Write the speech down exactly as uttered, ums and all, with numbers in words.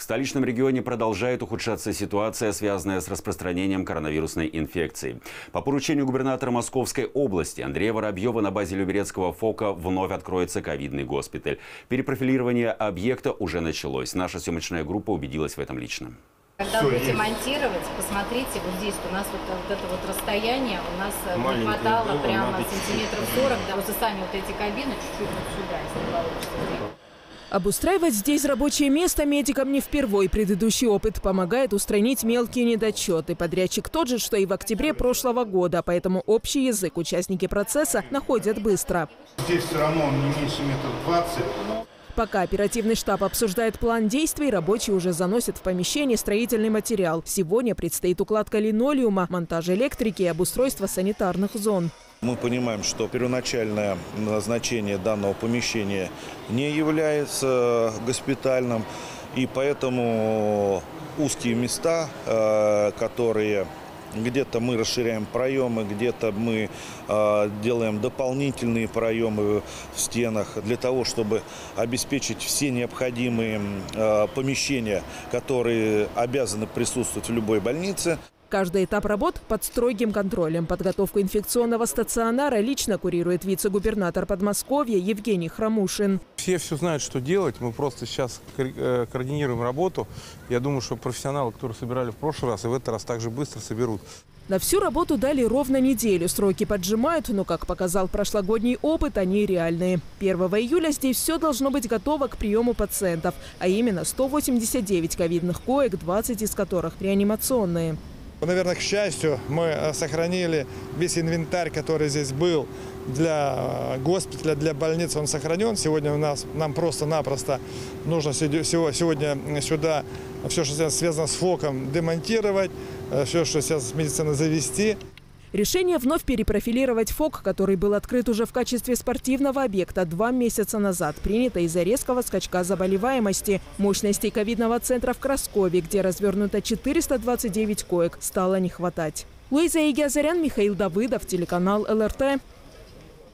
В столичном регионе продолжает ухудшаться ситуация, связанная с распространением коронавирусной инфекции. По поручению губернатора Московской области Андрея Воробьева на базе Люберецкого ФОКа вновь откроется ковидный госпиталь. Перепрофилирование объекта уже началось. Наша съемочная группа убедилась в этом лично. Когда Все будете есть. монтировать, посмотрите, вот здесь у нас вот, вот это вот расстояние, у нас не хватало было, прямо сантиметров сорок, да, просто сами вот эти кабины чуть-чуть вот сюда, если получится. Обустраивать здесь рабочее место медикам не впервой. Предыдущий опыт помогает устранить мелкие недочеты. Подрядчик тот же, что и в октябре прошлого года, поэтому общий язык участники процесса находят быстро. Здесь все равно он не меньше метров двадцать. Пока оперативный штаб обсуждает план действий, рабочие уже заносят в помещение строительный материал. Сегодня предстоит укладка линолеума, монтаж электрики и обустройство санитарных зон. Мы понимаем, что первоначальное назначение данного помещения не является госпитальным, и поэтому узкие места, которые где-то мы расширяем проемы, где-то мы делаем дополнительные проемы в стенах для того, чтобы обеспечить все необходимые помещения, которые обязаны присутствовать в любой больнице. Каждый этап работ под строгим контролем. Подготовку инфекционного стационара лично курирует вице-губернатор Подмосковья Евгений Хромушин. Все все знают, что делать. Мы просто сейчас координируем работу. Я думаю, что профессионалы, которые собирали в прошлый раз, и в этот раз также быстро соберут. На всю работу дали ровно неделю. Сроки поджимают, но, как показал прошлогодний опыт, они реальные. первого июля здесь все должно быть готово к приему пациентов, а именно сто восемьдесят девять ковидных коек, двадцать из которых реанимационные. Наверное, к счастью, мы сохранили весь инвентарь, который здесь был для госпиталя, для больницы, он сохранен. Сегодня у нас, нам просто-напросто нужно сегодня сюда все, что связано с ФОКом, демонтировать, все, что связано с медициной, завести. Решение вновь перепрофилировать ФОК, который был открыт уже в качестве спортивного объекта два месяца назад, принято из-за резкого скачка заболеваемости. Мощностей ковидного центра в Краскове, где развернуто четыреста двадцать девять коек, стало не хватать. Луиза Игиазарян, Михаил Давыдов, телеканал эл эр тэ.